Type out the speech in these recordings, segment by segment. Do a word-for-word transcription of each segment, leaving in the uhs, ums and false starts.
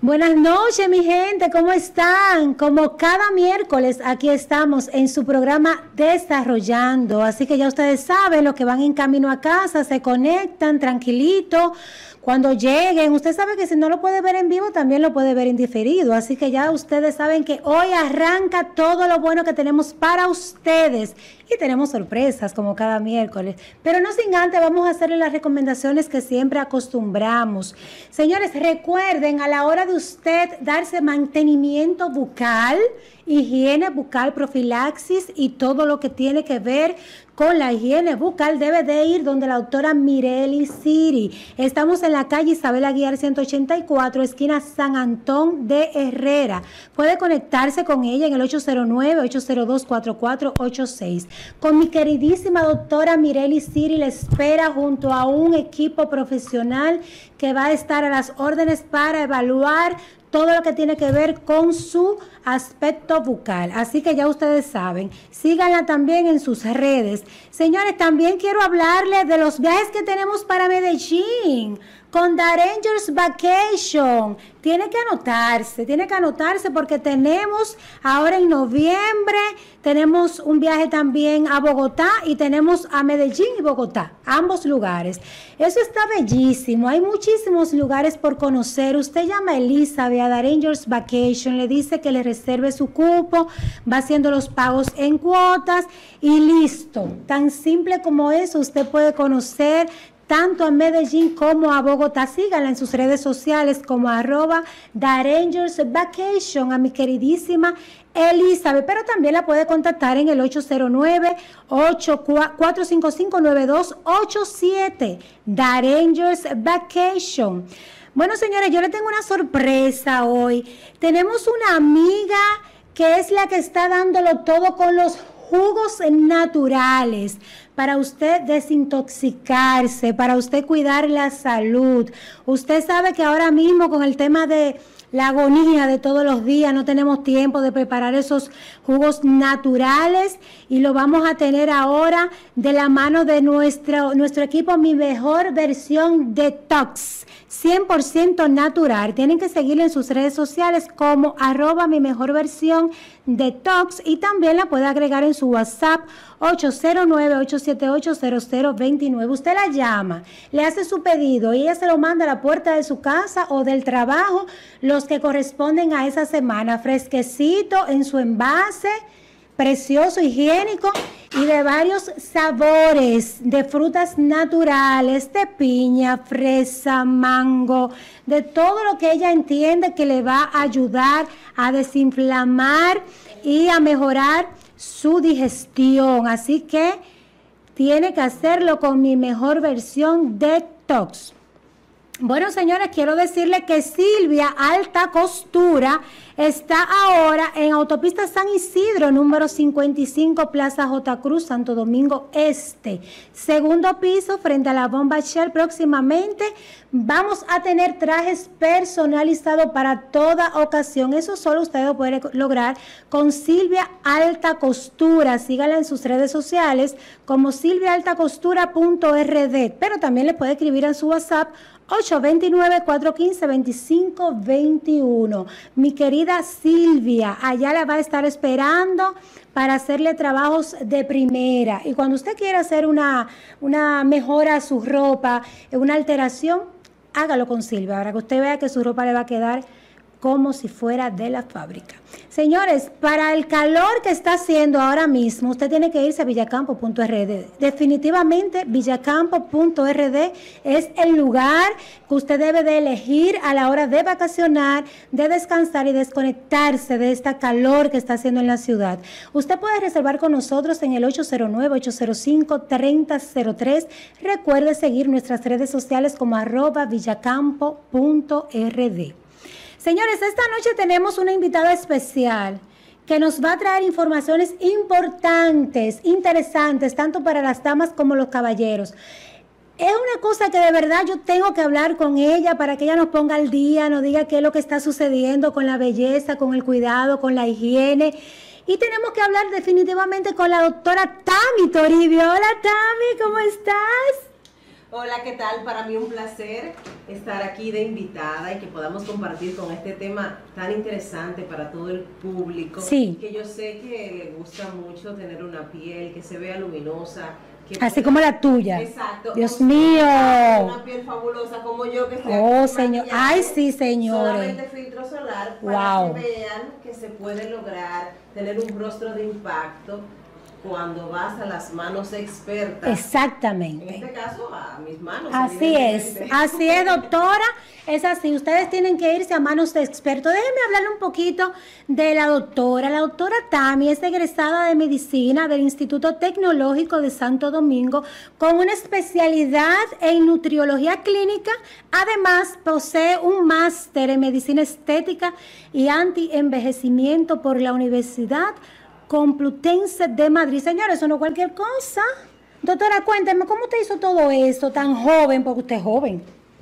Buenas noches, mi gente, ¿cómo están? Como cada miércoles, aquí estamos en su programa Desarrollando. Así que ya ustedes saben, los que van en camino a casa, se conectan tranquilito. Cuando lleguen, usted sabe que si no lo puede ver en vivo, también lo puede ver en diferido. Así que ya ustedes saben que hoy arranca todo lo bueno que tenemos para ustedes. Y tenemos sorpresas como cada miércoles. Pero no sin antes, vamos a hacerle las recomendaciones que siempre acostumbramos. Señores, recuerden a la hora de usted darse mantenimiento bucal, higiene bucal, profilaxis y todo lo que tiene que ver con la higiene bucal, debe de ir donde la doctora Mireli Siri. Estamos en la calle Isabel Aguiar ciento ochenta y cuatro, esquina San Antón de Herrera. Puede conectarse con ella en el ocho cero nueve, ocho cero dos, cuatro cuatro ocho seis. Con mi queridísima doctora Mireli Siri le espera junto a un equipo profesional que va a estar a las órdenes para evaluar todo lo que tiene que ver con su aspecto bucal. Así que ya ustedes saben, síganla también en sus redes. Señores, también quiero hablarles de los viajes que tenemos para Medellín con The Rangers Vacation. Tiene que anotarse, tiene que anotarse porque tenemos ahora en noviembre, tenemos un viaje también a Bogotá y tenemos a Medellín y Bogotá, ambos lugares. Eso está bellísimo, hay muchísimos lugares por conocer. Usted llama a Elizabeth a The Rangers Vacation, le dice que le reserve su cupo, va haciendo los pagos en cuotas y listo. Tan simple como eso, usted puede conocer tanto a Medellín como a Bogotá. Síganla en sus redes sociales como arroba The Rangers Vacation, a mi queridísima Elizabeth, pero también la puede contactar en el ocho cero nueve, cuatro cinco cinco, nueve dos ocho siete, The Rangers Vacation. Bueno, señores, yo les tengo una sorpresa hoy. Tenemos una amiga que es la que está dándolo todo con los jugos naturales para usted desintoxicarse, para usted cuidar la salud. Usted sabe que ahora mismo con el tema de la agonía de todos los días no tenemos tiempo de preparar esos jugos naturales y lo vamos a tener ahora de la mano de nuestro, nuestro equipo Mi Mejor Versión Detox, cien por ciento natural. Tienen que seguirle en sus redes sociales como arroba Mi Mejor Versión Detox y también la puede agregar en su WhatsApp ocho cero nueve, ocho siete ocho, cero cero dos nueve. Usted la llama, le hace su pedido y ella se lo manda a la puerta de su casa o del trabajo, los que corresponden a esa semana, fresquecito en su envase, precioso, higiénico y de varios sabores, de frutas naturales, de piña, fresa, mango, de todo lo que ella entiende que le va a ayudar a desinflamar y a mejorar su digestión. Así que tiene que hacerlo con Mi Mejor Versión Detox. Bueno, señores, quiero decirle que Silvia Alta Costura está ahora en Autopista San Isidro, número cincuenta y cinco, Plaza J. Cruz, Santo Domingo Este. Segundo piso, frente a la Bomba Shell. Próximamente vamos a tener trajes personalizados para toda ocasión. Eso solo usted lo puede lograr con Silvia Alta Costura. Sígala en sus redes sociales como silvia alta costura punto r d, pero también le puede escribir en su WhatsApp ocho dos nueve, cuatro uno cinco, dos cinco dos uno. Mi querida Silvia, allá la va a estar esperando para hacerle trabajos de primera. Y cuando usted quiera hacer una, una mejora a su ropa, una alteración, hágalo con Silvia, para que usted vea que su ropa le va a quedar como si fuera de la fábrica. Señores, para el calor que está haciendo ahora mismo, usted tiene que irse a villacampo punto r d. Definitivamente, villacampo punto r d es el lugar que usted debe de elegir a la hora de vacacionar, de descansar y desconectarse de esta calor que está haciendo en la ciudad. Usted puede reservar con nosotros en el ocho cero nueve, ocho cero cinco, tres cero cero tres. Recuerde seguir nuestras redes sociales como arroba villacampo punto r d. Señores, esta noche tenemos una invitada especial que nos va a traer informaciones importantes, interesantes, tanto para las damas como los caballeros. Es una cosa que de verdad yo tengo que hablar con ella para que ella nos ponga al día, nos diga qué es lo que está sucediendo con la belleza, con el cuidado, con la higiene. Y tenemos que hablar definitivamente con la doctora Tami Toribio. Hola, Tami, ¿cómo estás? Hola, ¿qué tal? Para mí un placer estar aquí de invitada y que podamos compartir con este tema tan interesante para todo el público. Sí. Que yo sé que le gusta mucho tener una piel que se vea luminosa. Que Así pueda... como la tuya. Exacto. Dios o mío. Una piel fabulosa como yo que estoy Oh, aquí señor. Ay, sí, señores. Solamente filtro solar para Wow. que vean que se puede lograr tener un rostro de impacto cuando vas a las manos expertas. Exactamente. En este caso, a mis manos. Así es, así es, doctora. Es así, ustedes tienen que irse a manos de expertos. Déjenme hablarle un poquito de la doctora. La doctora Tami es egresada de medicina del Instituto Tecnológico de Santo Domingo con una especialidad en nutriología clínica. Además, posee un máster en medicina estética y anti-envejecimiento por la Universidad Complutense de Madrid. Señores, eso no es cualquier cosa. Doctora, cuénteme, ¿cómo usted hizo todo eso tan joven? Porque usted es joven.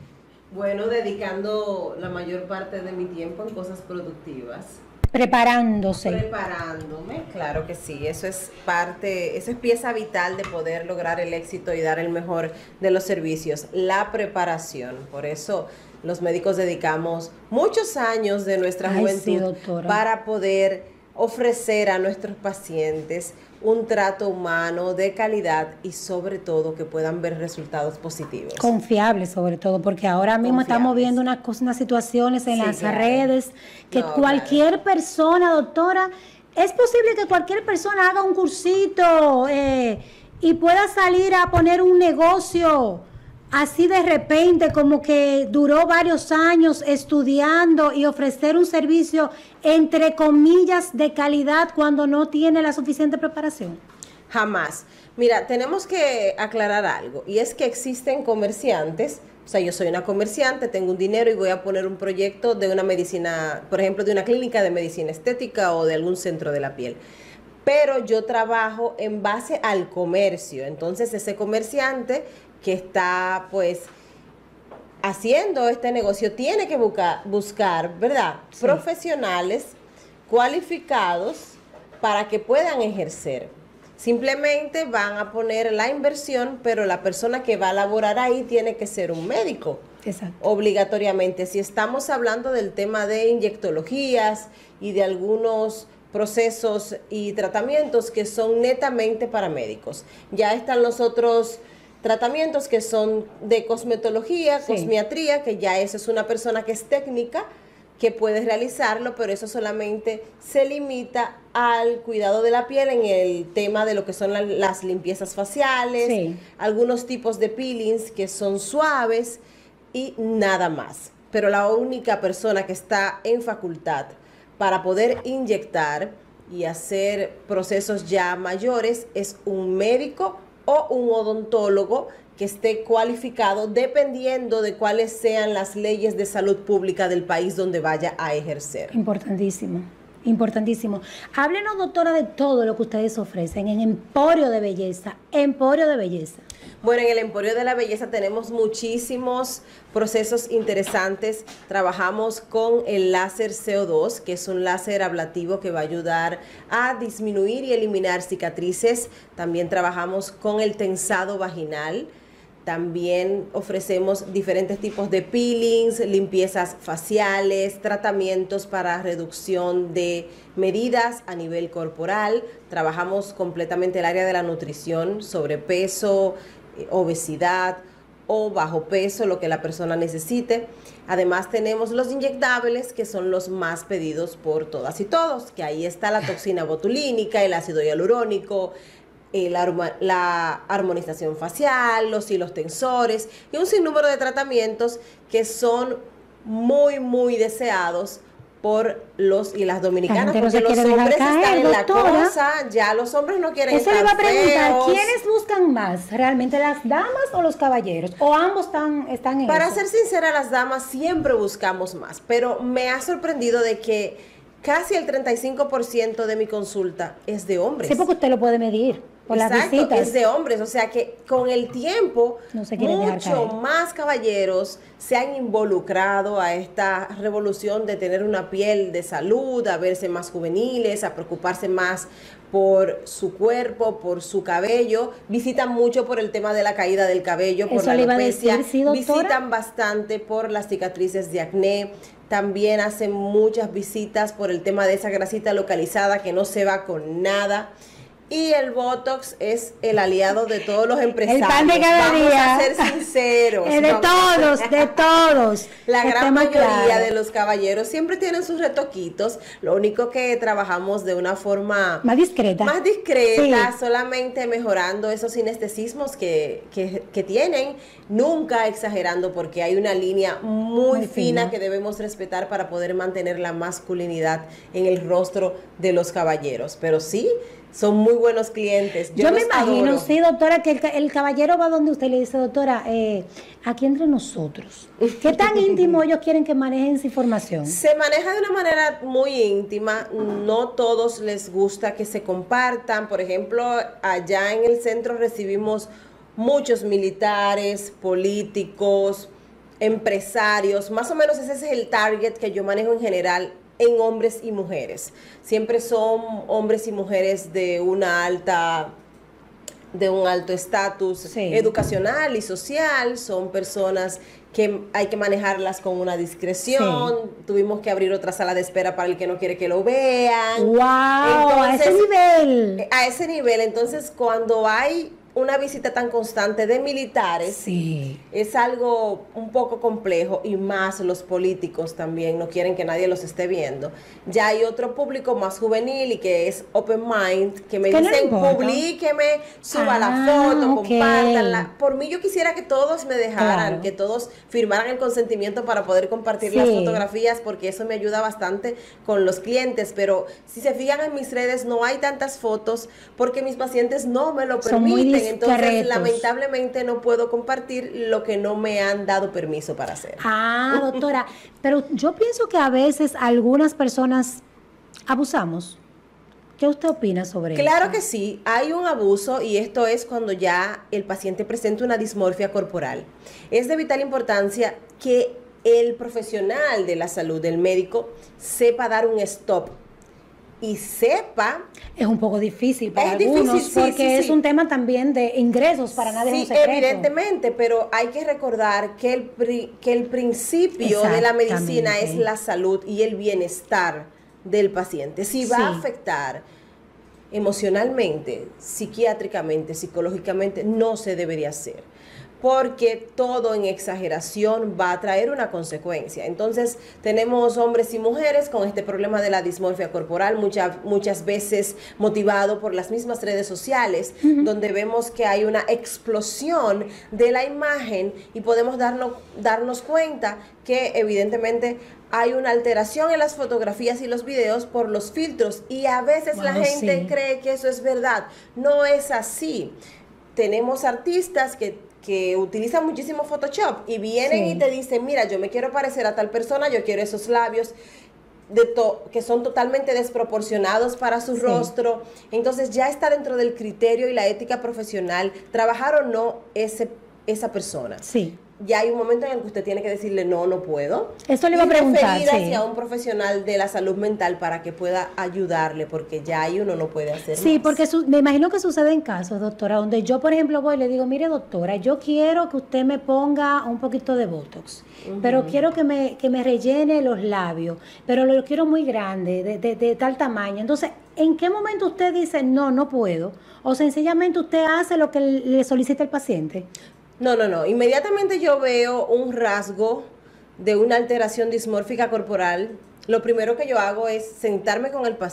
Bueno, dedicando la mayor parte de mi tiempo en cosas productivas. Preparándose. Preparándome, claro que sí. Eso es parte, eso es pieza vital de poder lograr el éxito y dar el mejor de los servicios. La preparación. Por eso los médicos dedicamos muchos años de nuestra Ay, juventud sí, doctora. para poder ofrecer a nuestros pacientes un trato humano de calidad y sobre todo que puedan ver resultados positivos. Confiable sobre todo, porque ahora mismo Confiables. estamos viendo unas, cosas, unas situaciones en Sí, las claro. redes que No, cualquier claro. persona, doctora, es posible que cualquier persona haga un cursito eh, y pueda salir a poner un negocio así de repente, como que duró varios años estudiando y ofrecer un servicio entre comillas de calidad cuando no tiene la suficiente preparación. Jamás. Mira, tenemos que aclarar algo, y es que existen comerciantes, o sea, yo soy una comerciante, tengo un dinero y voy a poner un proyecto de una medicina, por ejemplo, de una clínica de medicina estética o de algún centro de la piel. Pero yo trabajo en base al comercio, entonces ese comerciante que está pues haciendo este negocio tiene que buscar, buscar ¿verdad? Sí. Profesionales cualificados para que puedan ejercer. Simplemente van a poner la inversión, pero la persona que va a laborar ahí tiene que ser un médico. Exacto. Obligatoriamente. Si estamos hablando del tema de inyectologías y de algunos procesos y tratamientos que son netamente para médicos. Ya están los otros tratamientos que son de cosmetología, sí. Cosmiatría, que ya eso es una persona que es técnica, que puede realizarlo, pero eso solamente se limita al cuidado de la piel en el tema de lo que son la, las limpiezas faciales, sí. Algunos tipos de peelings que son suaves y nada más. Pero la única persona que está en facultad para poder inyectar y hacer procesos ya mayores es un médico o un odontólogo que esté cualificado dependiendo de cuáles sean las leyes de salud pública del país donde vaya a ejercer. Importantísimo, importantísimo. Háblenos, doctora, de todo lo que ustedes ofrecen en Emporio de Belleza, Emporio de Belleza. Bueno, en el Emporio de la Belleza tenemos muchísimos procesos interesantes. Trabajamos con el láser C O dos, que es un láser ablativo que va a ayudar a disminuir y eliminar cicatrices. También trabajamos con el tensado vaginal. También ofrecemos diferentes tipos de peelings, limpiezas faciales, tratamientos para reducción de medidas a nivel corporal. Trabajamos completamente el área de la nutrición, sobrepeso, obesidad o bajo peso, lo que la persona necesite. Además tenemos los inyectables, que son los más pedidos por todas y todos, que ahí está la toxina botulínica, el ácido hialurónico, la, la armonización facial, los hilos tensores y un sinnúmero de tratamientos que son muy, muy deseados por los y las dominicanas, porque no los hombres caer, están en doctora. la cosa, ya los hombres no quieren Eso estar le iba a preguntar, feos. ¿quiénes buscan más? ¿Realmente las damas o los caballeros? ¿O ambos están, están en Para eso? ser sincera, las damas siempre buscamos más, pero me ha sorprendido de que casi el treinta y cinco por ciento de mi consulta es de hombres. Sí, porque usted lo puede medir por Exacto, las visitas. es de hombres, o sea que con el tiempo no se quieren dejar mucho caer. más caballeros se han involucrado a esta revolución de tener una piel de salud, a verse más juveniles, a preocuparse más por su cuerpo, por su cabello, visitan mucho por el tema de la caída del cabello, por Eso la le iba a alopecia, decir, ¿sí, doctora? visitan bastante por las cicatrices de acné, también hacen muchas visitas por el tema de esa grasita localizada que no se va con nada. Y el Botox es el aliado de todos los empresarios. El pan de cada Vamos día. a ser sinceros. Es de Vamos todos, de todos. La gran Estemos mayoría claros. de los caballeros siempre tienen sus retoquitos. Lo único que trabajamos de una forma Más discreta. más discreta, Sí. solamente mejorando esos sinestesismos que, que, que tienen, nunca exagerando, porque hay una línea muy, Muy fina fina. que debemos respetar para poder mantener la masculinidad en el rostro de los caballeros. Pero sí, son muy buenos clientes. Yo, Yo, me los imagino, adoro. sí, doctora, que el, ca- el caballero va donde usted le dice, doctora, eh, aquí entre nosotros, ¿qué tan íntimo ellos quieren que manejen esa información? Se maneja de una manera muy íntima, no todos les gusta que se compartan. Por ejemplo, allá en el centro recibimos muchos militares, políticos, empresarios, más o menos ese es el target que yo manejo en general en hombres y mujeres. Siempre son hombres y mujeres de una alta de un alto estatus Sí. educacional y social, son personas que hay que manejarlas con una discreción. Tuvimos que abrir otra sala de espera para el que no quiere que lo vean. ¡Wow! A ese Entonces, nivel. A ese nivel, entonces cuando hay una visita tan constante de militares, Sí. es algo un poco complejo, y más los políticos también no quieren que nadie los esté viendo. Ya hay otro público más juvenil y que es open mind, que me Que no le dicen importa. publíqueme, suba Ah, la foto, ok. compártanla. Por mí yo quisiera que todos me dejaran, Claro. que todos firmaran el consentimiento para poder compartir Sí. las fotografías, porque eso me ayuda bastante con los clientes. Pero si se fijan en mis redes, no hay tantas fotos porque mis pacientes no me lo Son muy permiten. Entonces, discretos. lamentablemente no puedo compartir lo que no me han dado permiso para hacer. Ah, doctora, pero yo pienso que a veces algunas personas abusamos. ¿Qué usted opina sobre eso? Claro que sí, hay un abuso, y esto es cuando ya el paciente presenta una dismorfia corporal. Es de vital importancia que el profesional de la salud, el médico, sepa dar un stop y sepa. Es un poco difícil para Es algunos difícil, sí, porque sí, es sí. un tema también de ingresos, para nadie Sí, es un secreto. evidentemente, pero hay que recordar que el, pri- que el principio de la medicina es Exactamente. la salud y el bienestar del paciente. Si va Sí. a afectar emocionalmente, psiquiátricamente, psicológicamente, no se debería hacer, porque todo en exageración va a traer una consecuencia. Entonces, tenemos hombres y mujeres con este problema de la dismorfia corporal, muchas muchas veces motivado por las mismas redes sociales, uh-huh. donde vemos que hay una explosión de la imagen y podemos darnos, darnos cuenta que evidentemente hay una alteración en las fotografías y los videos por los filtros, y a veces Wow, la gente sí. cree que eso es verdad. No es así. Tenemos artistas que que utilizan muchísimo Photoshop y vienen Sí. y te dicen, mira, yo me quiero parecer a tal persona, yo quiero esos labios de to que son totalmente desproporcionados para su Sí. rostro. Entonces ya está dentro del criterio y la ética profesional trabajar o no ese, esa persona. Sí. Ya hay un momento en el que usted tiene que decirle, no, no puedo. Esto le iba a preguntar, referir sí. hacia un profesional de la salud mental para que pueda ayudarle, porque ya ahí uno no puede hacer Sí, más. porque su- me imagino que sucede en casos, doctora, donde yo, por ejemplo, voy y le digo, mire, doctora, yo quiero que usted me ponga un poquito de Botox, uh-huh. pero quiero que me, que me rellene los labios, pero lo quiero muy grande, de, de, de tal tamaño. Entonces, ¿en qué momento usted dice, no, no puedo? O sencillamente usted hace lo que le solicita el paciente. No, no, no. Inmediatamente yo veo un rasgo de una alteración dismórfica corporal. Lo primero que yo hago es sentarme con el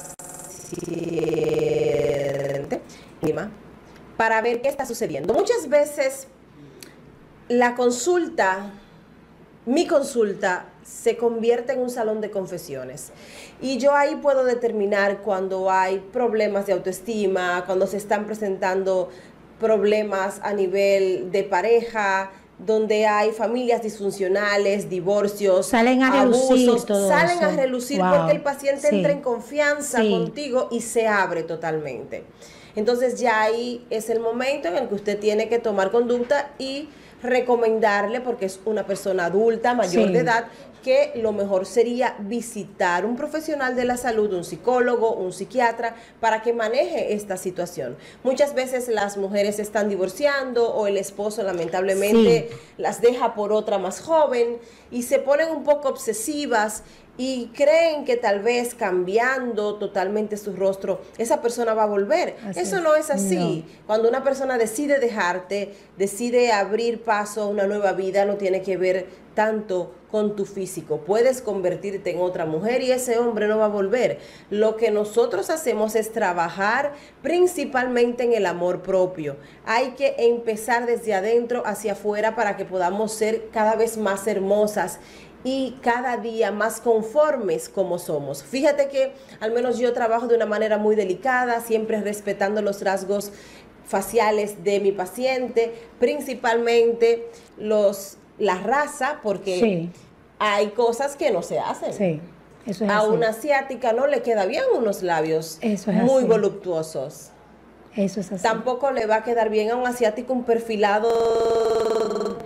paciente para ver qué está sucediendo. Muchas veces la consulta, mi consulta, se convierte en un salón de confesiones. Y yo ahí puedo determinar cuando hay problemas de autoestima, cuando se están presentando problemas a nivel de pareja, donde hay familias disfuncionales, divorcios, salen a relucir abusos, todo salen eso. a relucir Wow. porque el paciente Sí. entra en confianza Sí. contigo y se abre totalmente. Entonces ya ahí es el momento en el que usted tiene que tomar conducta y recomendarle, porque es una persona adulta, mayor Sí. de edad, que lo mejor sería visitar un profesional de la salud, un psicólogo, un psiquiatra, para que maneje esta situación. Muchas veces las mujeres se están divorciando o el esposo lamentablemente Sí. las deja por otra más joven y se ponen un poco obsesivas y creen que tal vez cambiando totalmente su rostro, esa persona va a volver. Así Eso es. no es así. No. Cuando una persona decide dejarte, decide abrir paso a una nueva vida, no tiene que ver tanto con tu físico. Puedes convertirte en otra mujer y ese hombre no va a volver. Lo que nosotros hacemos es trabajar principalmente en el amor propio. Hay que empezar desde adentro hacia afuera para que podamos ser cada vez más hermosas y cada día más conformes como somos. Fíjate que al menos yo trabajo de una manera muy delicada, siempre respetando los rasgos faciales de mi paciente, principalmente los, la raza, porque Sí. hay cosas que no se hacen. Sí, eso es A así. una asiática no le queda bien unos labios Eso es muy así. voluptuosos. Eso es así. Tampoco le va a quedar bien a un asiático un perfilado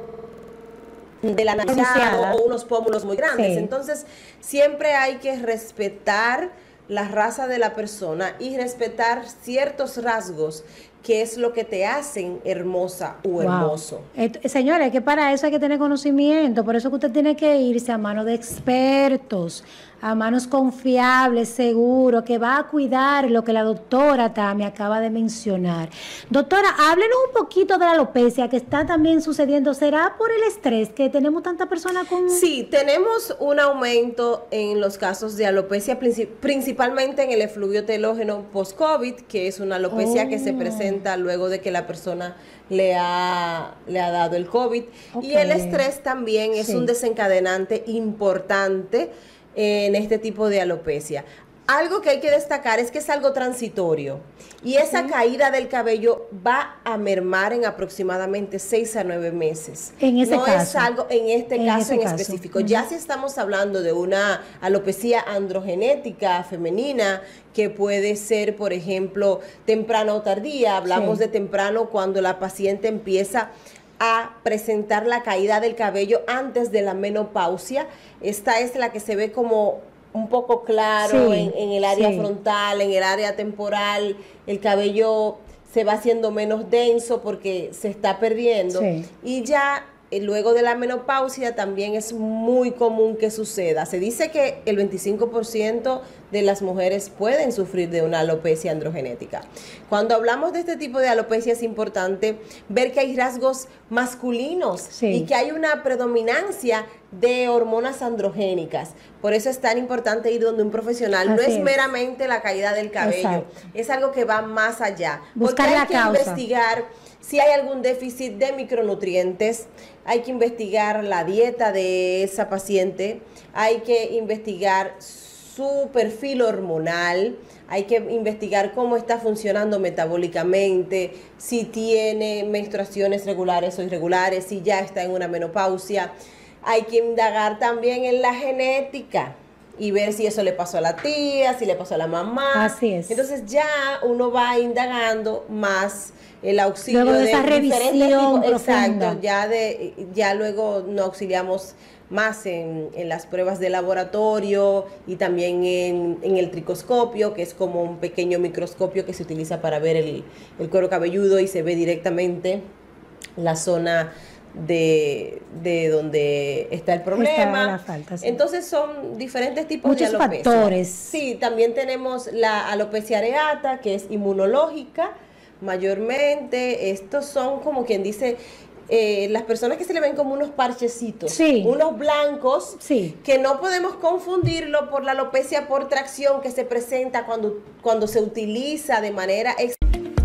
de la nariz Pronunciada. o unos pómulos muy grandes. Sí. Entonces, siempre hay que respetar la raza de la persona y respetar ciertos rasgos que es lo que te hacen hermosa o Wow. hermoso. Et- señores, que para eso hay que tener conocimiento, por eso que usted tiene que irse a manos de expertos, a manos confiables, seguros, que va a cuidar lo que la doctora Tami acaba de mencionar. Doctora, háblenos un poquito de la alopecia que está también sucediendo. ¿Será por el estrés que tenemos tantas personas con...? Sí, tenemos un aumento en los casos de alopecia, princi- principalmente en el efluvio telógeno post-COVID, que es una alopecia Oh. que se presenta luego de que la persona le ha, le ha dado el COVID. Ok. Y el estrés también es Sí. un desencadenante importante en este tipo de alopecia. Algo que hay que destacar es que es algo transitorio y esa caída del cabello va a mermar en aproximadamente seis a nueve meses. En ese no es caso. algo, en este En caso ese en caso. específico. Ujú. Ya si estamos hablando de una alopecia androgenética femenina que puede ser, por ejemplo, temprana o tardía, hablamos Sí. de temprano cuando la paciente empieza a presentar la caída del cabello antes de la menopausia. Esta es la que se ve como un poco claro Sí, en, en el área sí. frontal, en el área temporal, el cabello se va haciendo menos denso porque se está perdiendo. Sí. Y ya eh, luego de la menopausia también es muy común que suceda. Se dice que el veinticinco por ciento de las mujeres pueden sufrir de una alopecia androgenética. Cuando hablamos de este tipo de alopecia es importante ver que hay rasgos masculinos Sí. y que hay una predominancia de hormonas androgénicas. Por eso es tan importante ir donde un profesional. No Así es es. meramente la caída del cabello, Exacto. es algo que va más allá. Buscar Porque hay la que causa. investigar si hay algún déficit de micronutrientes, hay que investigar la dieta de esa paciente, hay que investigar su perfil hormonal, hay que investigar cómo está funcionando metabólicamente, si tiene menstruaciones regulares o irregulares, si ya está en una menopausia. Hay que indagar también en la genética y ver si eso le pasó a la tía, si le pasó a la mamá. Así es. Entonces ya uno va indagando más el auxilio Luego de esa diferentes revisión tipos- profunda. Exacto, ya de ya luego nos auxiliamos más en, en las pruebas de laboratorio y también en, en el tricoscopio, que es como un pequeño microscopio que se utiliza para ver el, el cuero cabelludo y se ve directamente la zona de, de donde está el problema. la falta, sí. Entonces son diferentes tipos Muchos de alopecia. factores. Sí, también tenemos la alopecia areata, que es inmunológica, mayormente. Estos son como quien dice, eh, las personas que se le ven como unos parchecitos, Sí. unos blancos, Sí. que no podemos confundirlo por la alopecia por tracción que se presenta cuando, cuando se utiliza de manera ex-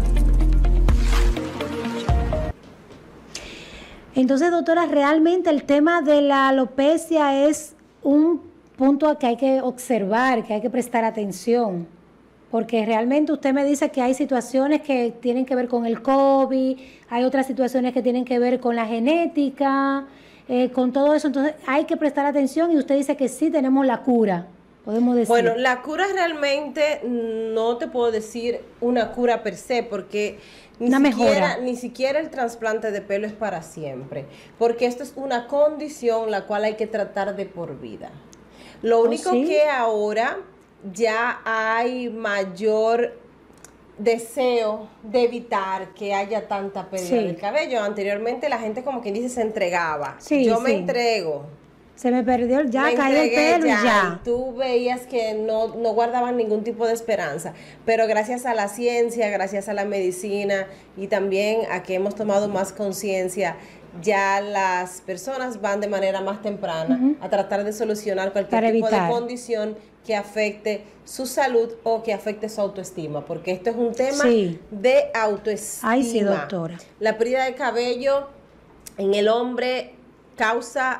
Entonces, doctora, realmente el tema de la alopecia es un punto a que hay que observar, que hay que prestar atención, porque realmente usted me dice que hay situaciones que tienen que ver con el COVID, hay otras situaciones que tienen que ver con la genética, eh, con todo eso, entonces hay que prestar atención y usted dice que sí tenemos la cura podemos decir? Bueno, la cura realmente no te puedo decir una cura per se, porque ni una siquiera, mejora. ni siquiera el trasplante de pelo es para siempre, porque esto es una condición la cual hay que tratar de por vida. Lo único ¿Oh, sí? que ahora ya hay mayor deseo de evitar que haya tanta pérdida Sí. del cabello. Anteriormente la gente, como quien dice, se entregaba. Sí, Yo me sí. entrego. Se me perdió, ya Me caí el entregué pelo y ya. y tú veías que no, no guardaban ningún tipo de esperanza, pero gracias a la ciencia, gracias a la medicina y también a que hemos tomado más conciencia, ya las personas van de manera más temprana Ujú. a tratar de solucionar cualquier Para tipo evitar. de condición que afecte su salud o que afecte su autoestima, porque esto es un tema Sí. de autoestima. Ay, sí, doctora. La pérdida de cabello en el hombre causa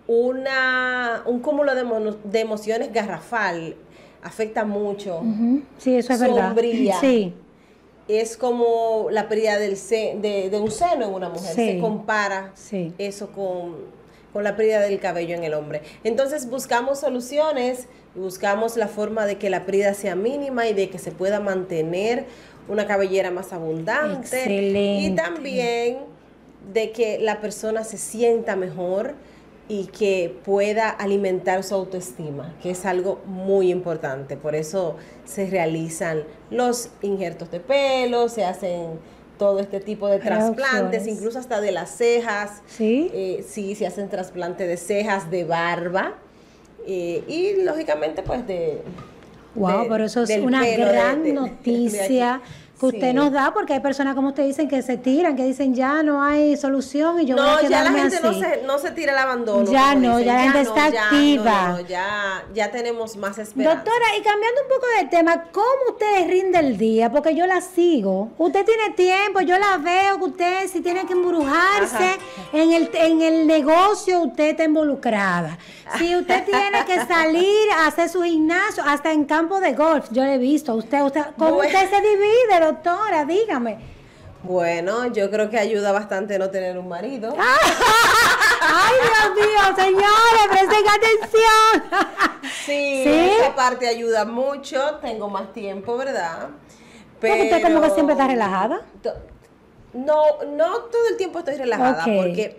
una, un cúmulo de, mono- de emociones garrafal, afecta mucho, Ujú. Sí, eso es verdad. sombría. Sí, Es como la pérdida del se- de, de un seno en una mujer, Sí. se compara sí. eso con, con la pérdida del cabello en el hombre. Entonces buscamos soluciones, y buscamos la forma de que la pérdida sea mínima y de que se pueda mantener una cabellera más abundante. Excelente. Y también de que la persona se sienta mejor y que pueda alimentar su autoestima, que es algo muy importante. Por eso se realizan los injertos de pelo, se hacen todo este tipo de trasplantes, Reducciones. incluso hasta de las cejas. Sí. Eh, sí, se hacen trasplante de cejas, de barba, eh, y lógicamente pues de... Wow, de- pero eso es del una pelo, de- gran de- de noticia aquí. que usted Sí. nos da, porque hay personas, como usted dicen, que se tiran, que dicen ya no hay solución y yo voy No, a ya la quedarme gente así. no se, no se tira el abandono. Ya como no, dicen. ya la gente no, está ya, activa. no, no, no, ya, ya tenemos más esperanza. Doctora, y cambiando un poco de tema, ¿cómo usted rinde el día? Porque yo la sigo. Usted tiene tiempo, yo la veo que usted si tiene que embrujarse Ajá. en el, en el negocio, usted está involucrada. Si usted tiene que salir a hacer su gimnasio, hasta en campo de golf, yo le he visto a usted. usted ¿Cómo Bueno. usted se divide, doctora? Dígame. Bueno, yo creo que ayuda bastante no tener un marido. Ay, Dios mío, señores, presten atención. Sí, ¿Sí? esa parte ayuda mucho. Tengo más tiempo, ¿verdad? Porque usted como que siempre está relajada. To- No, no todo el tiempo estoy relajada, Ok. porque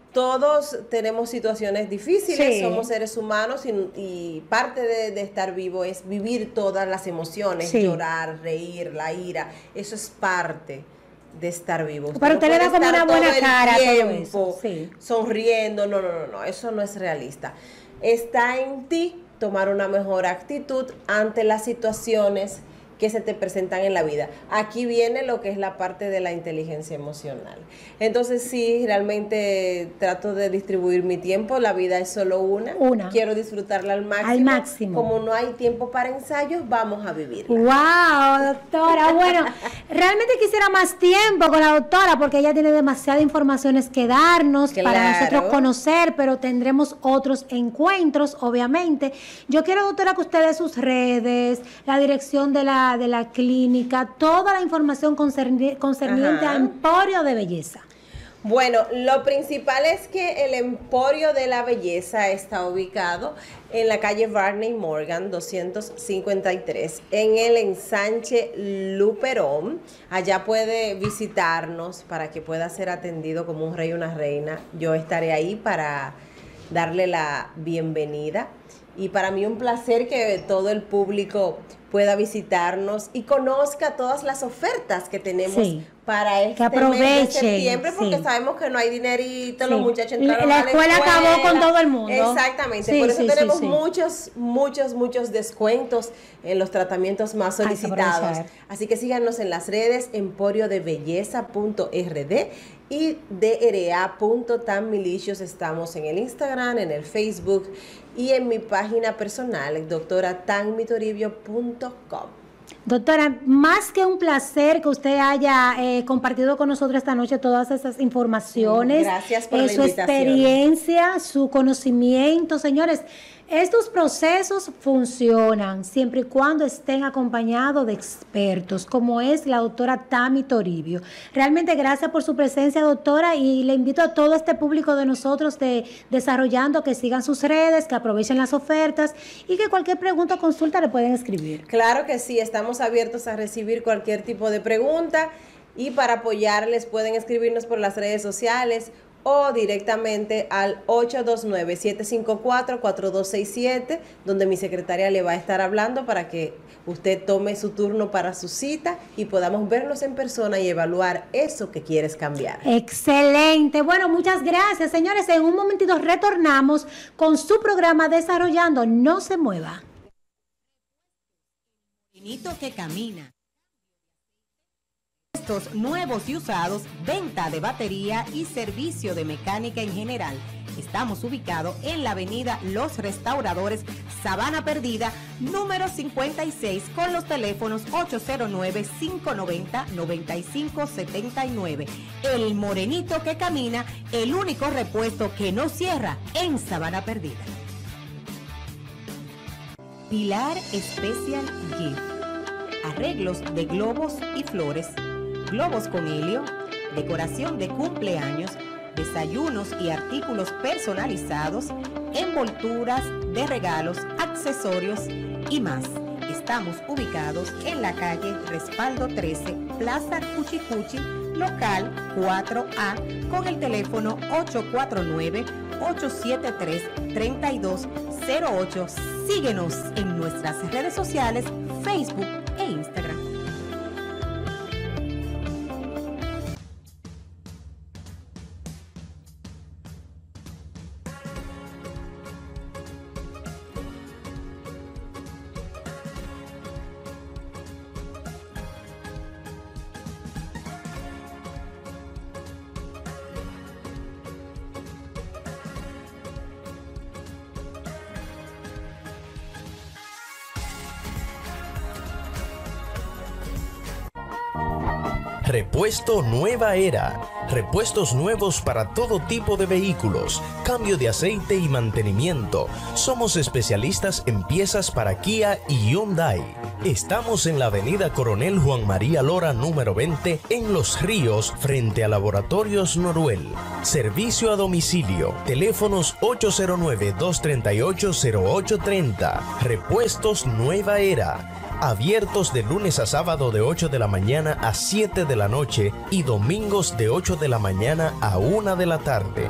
todos tenemos situaciones difíciles, Sí. somos seres humanos y, y parte de, de estar vivo es vivir todas las emociones, Sí. llorar, reír, la ira. Eso es parte de estar vivo. Pero no usted le puede da como estar una buena todo el cara a todo tiempo eso, sí. sonriendo. No, no, no, no, eso no es realista. Está en ti tomar una mejor actitud ante las situaciones que se te presentan en la vida. Aquí viene lo que es la parte de la inteligencia emocional. Entonces sí, realmente trato de distribuir mi tiempo. La vida es solo una. Una. Quiero disfrutarla al máximo. Al máximo. Como no hay tiempo para ensayos, vamos a vivirla. Wow, doctora. Bueno, realmente quisiera más tiempo con la doctora porque ella tiene demasiadas informaciones que darnos para Claro. nosotros conocer, pero tendremos otros encuentros, obviamente. Yo quiero, doctora, que usted dé sus redes, la dirección de la, de la clínica, toda la información concerni- concerniente Ajá. a Emporio de Belleza. Bueno, lo principal es que el Emporio de la Belleza está ubicado en la calle Barney Morgan doscientos cincuenta y tres, en el ensanche Luperón. Allá puede visitarnos para que pueda ser atendido como un rey o una reina. Yo estaré ahí para darle la bienvenida. Y para mí un placer que todo el público pueda visitarnos y conozca todas las ofertas que tenemos Sí. para este Que mes de aprovechen, septiembre, porque sí. sabemos que no hay dinerito, Sí. los muchachos La- entraron la a la escuela acabó con todo el mundo. Exactamente, Sí, por eso sí, tenemos sí, sí. muchos, muchos, muchos descuentos en los tratamientos más Hay que solicitados. aprovechar. Así que síganos en las redes emporio de belleza punto r d y d r a punto tan milicious. Estamos en el Instagram, en el Facebook y en mi página personal, doctora tan mitoribio punto com. Doctora, más que un placer que usted haya eh, compartido con nosotros esta noche todas esas informaciones, Gracias por eh, la su invitación. experiencia, su conocimiento. Señores, Estos procesos funcionan siempre y cuando estén acompañados de expertos, como es la doctora Tami Toribio. Realmente gracias por su presencia, doctora, y le invito a todo este público de nosotros de Desarrollando que sigan sus redes, que aprovechen las ofertas y que cualquier pregunta o consulta le pueden escribir. Claro que sí, estamos abiertos a recibir cualquier tipo de pregunta y para apoyarles pueden escribirnos por las redes sociales o directamente al ocho dos nueve, siete cinco cuatro, cuatro dos seis siete, donde mi secretaria le va a estar hablando para que usted tome su turno para su cita y podamos vernos en persona y evaluar eso que quieres cambiar. Excelente. Bueno, muchas gracias, señores. En un momentito retornamos con su programa Desarrollando. No se mueva. Morenito que camina. Estos nuevos y usados, venta de batería y servicio de mecánica en general. Estamos ubicados en la avenida Los Restauradores, Sabana Perdida, número cincuenta y seis, con los teléfonos ocho cero nueve, cinco nueve cero, nueve cinco siete nueve. El Morenito que camina, el único repuesto que no cierra en Sabana Perdida. Pilar Special Gift. Arreglos de globos y flores, globos con helio, decoración de cumpleaños, desayunos y artículos personalizados, envolturas de regalos, accesorios y más. Estamos ubicados en la calle Respaldo trece, Plaza Cuchicuchi, local cuatro A, con el teléfono ocho cuatro nueve, ocho siete tres, tres dos cero ocho. Síguenos en nuestras redes sociales, Facebook e Instagram. Repuesto Nueva Era. Repuestos nuevos para todo tipo de vehículos, cambio de aceite y mantenimiento. Somos especialistas en piezas para Kia y Hyundai. Estamos en la avenida Coronel Juan María Lora número veinte en Los Ríos, frente a Laboratorios Noruel. Servicio a domicilio. Teléfonos ocho cero nueve, dos tres ocho, cero ocho tres cero. Repuestos Nueva Era. Abiertos de lunes a sábado de ocho de la mañana a siete de la noche y domingos de ocho de la mañana a una de la tarde.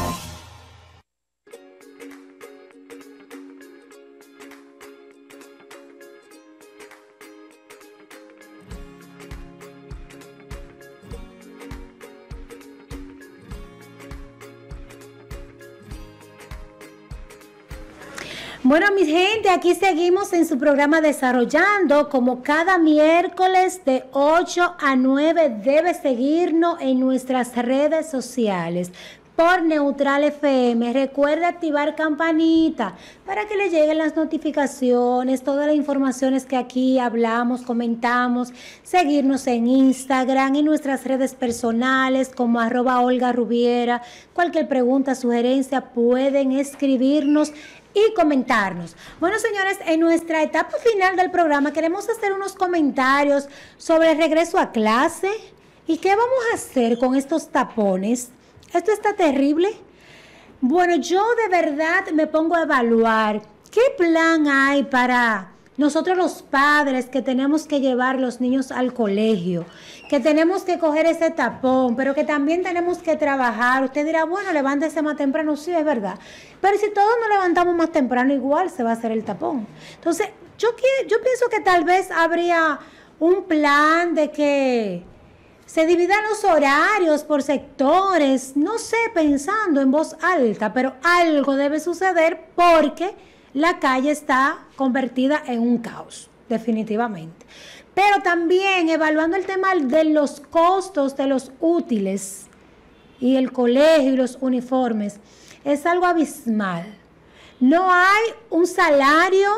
Bueno, mi gente, aquí seguimos en su programa Desarrollando, como cada miércoles de ocho a nueve. Debe seguirnos en nuestras redes sociales por Neutral F M. Recuerde activar campanita para que le lleguen las notificaciones, todas las informaciones que aquí hablamos, comentamos. Seguirnos en Instagram, en nuestras redes personales como arroba Olga Rubiera. Cualquier pregunta, sugerencia, pueden escribirnos y comentarnos. Bueno, señores, en nuestra etapa final del programa queremos hacer unos comentarios sobre el regreso a clase y qué vamos a hacer con estos tapones. Esto está terrible. Bueno, yo de verdad me pongo a evaluar qué plan hay para nosotros los padres que tenemos que llevar los niños al colegio, que tenemos que coger ese tapón, pero que también tenemos que trabajar. Usted dirá, bueno, levántese más temprano. Sí, es verdad. Pero si todos nos levantamos más temprano, igual se va a hacer el tapón. Entonces, yo, yo pienso que tal vez habría un plan de que se dividan los horarios por sectores, no sé, pensando en voz alta, pero algo debe suceder porque la calle está convertida en un caos, definitivamente. Pero también evaluando el tema de los costos de los útiles y el colegio y los uniformes, es algo abismal. No hay un salario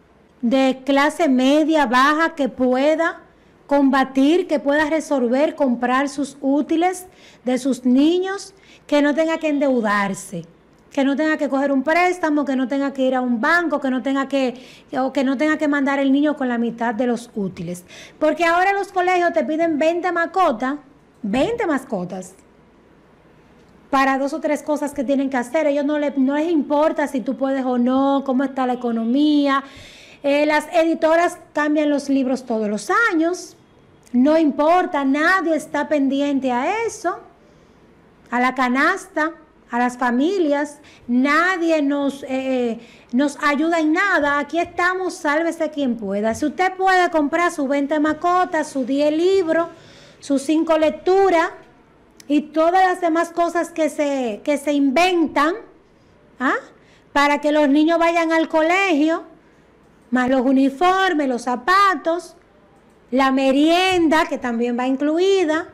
de clase media, baja, que pueda combatir, que pueda resolver, comprar sus útiles de sus niños, que no tenga que endeudarse. que no tenga que coger un préstamo, que no tenga que ir a un banco, que no tenga que, o que no tenga que mandar el niño con la mitad de los útiles. Porque ahora los colegios te piden veinte mascotas, veinte mascotas, para dos o tres cosas que tienen que hacer. Ellos no, le, no les importa si tú puedes o no, cómo está la economía. Eh, las editoras cambian los libros todos los años, no importa, nadie está pendiente a eso, a la canasta, a las familias, nadie nos, eh, nos ayuda en nada. Aquí estamos, sálvese quien pueda. Si usted puede comprar sus veinte mascotas, sus diez libros, sus cinco lecturas y todas las demás cosas que se, que se inventan, ¿ah?, para que los niños vayan al colegio, más los uniformes, los zapatos, la merienda, que también va incluida,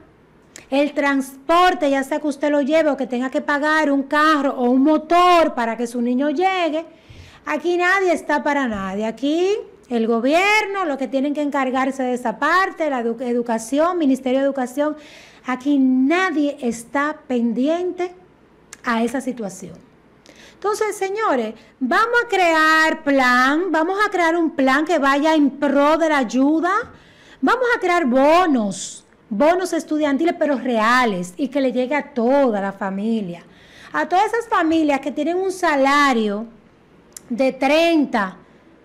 el transporte, ya sea que usted lo lleve o que tenga que pagar un carro o un motor para que su niño llegue. Aquí nadie está para nadie. Aquí el gobierno, lo que tienen que encargarse de esa parte, la edu- educación, Ministerio de Educación, aquí nadie está pendiente a esa situación. Entonces, señores, vamos a crear plan, vamos a crear un plan que vaya en pro de la ayuda, vamos a crear bonos, bonos estudiantiles, pero reales, y que le llegue a toda la familia. A todas esas familias que tienen un salario de treinta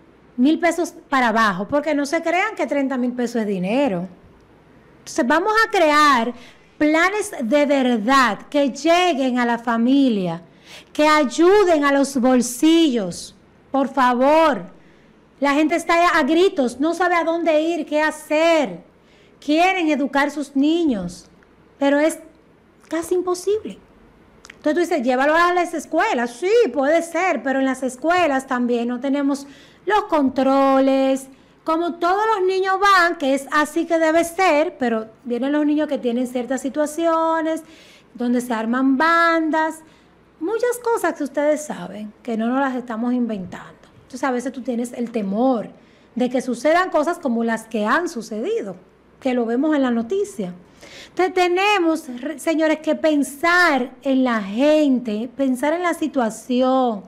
mil pesos para abajo, porque no se crean que treinta mil pesos es dinero. Entonces vamos a crear planes de verdad que lleguen a la familia, que ayuden a los bolsillos, por favor. La gente está a gritos, no sabe a dónde ir, qué hacer. Quieren educar a sus niños, pero es casi imposible. Entonces tú dices, llévalo a las escuelas. Sí, puede ser, pero en las escuelas también no tenemos los controles. Como todos los niños van, que es así que debe ser, pero vienen los niños que tienen ciertas situaciones, donde se arman bandas, muchas cosas que ustedes saben, que no nos las estamos inventando. Entonces a veces tú tienes el temor de que sucedan cosas como las que han sucedido, que lo vemos en la noticia. Entonces tenemos, señores, que pensar en la gente, pensar en la situación.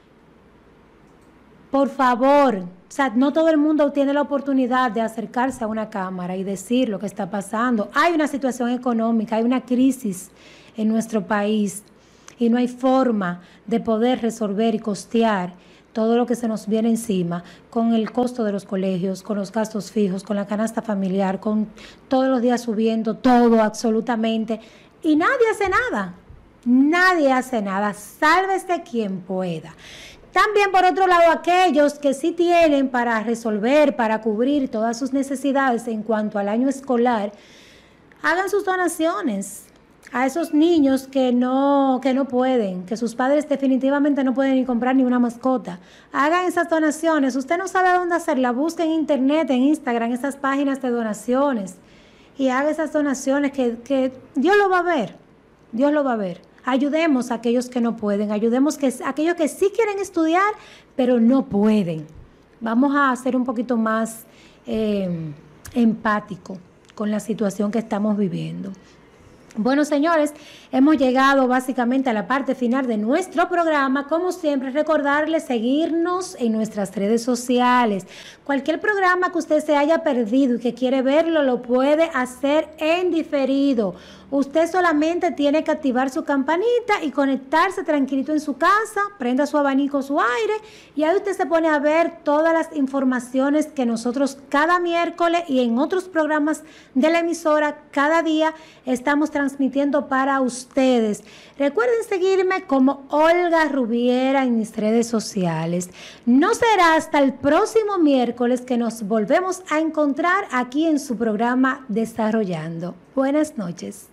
Por favor, o sea, no todo el mundo tiene la oportunidad de acercarse a una cámara y decir lo que está pasando. Hay una situación económica, hay una crisis en nuestro país y no hay forma de poder resolver y costear todo lo que se nos viene encima, con el costo de los colegios, con los gastos fijos, con la canasta familiar, con todos los días subiendo todo absolutamente, y nadie hace nada, nadie hace nada, sálvese quien pueda. También, por otro lado, aquellos que sí tienen para resolver, para cubrir todas sus necesidades en cuanto al año escolar, hagan sus donaciones a esos niños que no, que no pueden, que sus padres definitivamente no pueden ni comprar ni una mascota. Hagan esas donaciones. Usted no sabe dónde hacerla, busque en internet, en Instagram, esas páginas de donaciones y haga esas donaciones que, que Dios lo va a ver. Dios lo va a ver. Ayudemos a aquellos que no pueden, ayudemos que, a aquellos que sí quieren estudiar, pero no pueden. Vamos a ser un poquito más eh, empático con la situación que estamos viviendo. Bueno, señores, hemos llegado básicamente a la parte final de nuestro programa. Como siempre, recordarles seguirnos en nuestras redes sociales. Cualquier programa que usted se haya perdido y que quiere verlo, lo puede hacer en diferido. Usted solamente tiene que activar su campanita y conectarse tranquilito en su casa, prenda su abanico, su aire, y ahí usted se pone a ver todas las informaciones que nosotros cada miércoles y en otros programas de la emisora cada día estamos transmitiendo para ustedes. Recuerden seguirme como Olga Rubiera en mis redes sociales. No será hasta el próximo miércoles que nos volvemos a encontrar aquí en su programa Desarrollando. Buenas noches.